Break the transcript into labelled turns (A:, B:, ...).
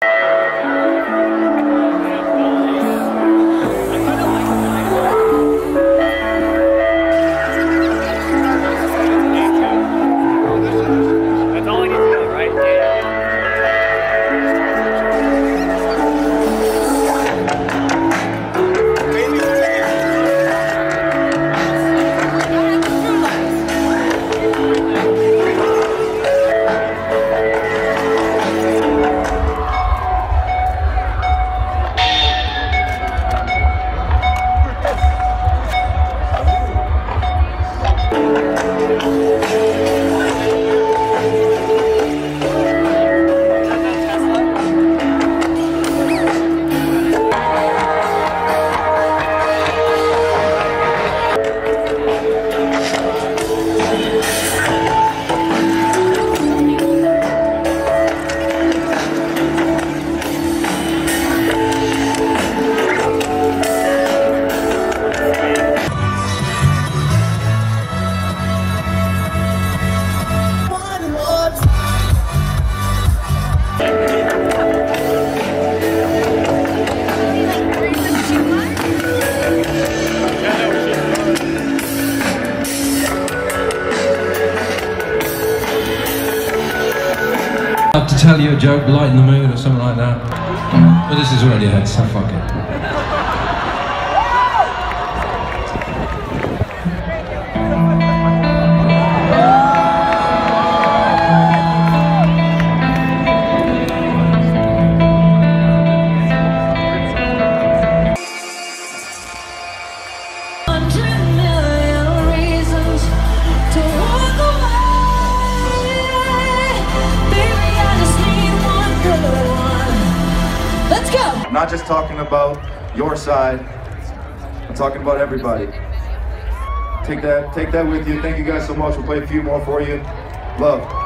A: To tell you a joke, lighten the mood or something like that. But this is Radiohead, so fuck it.
B: I'm not just talking about your side, I'm talking about everybody. Take that with you. Thank you guys so much. We'll play a few more for you. Love.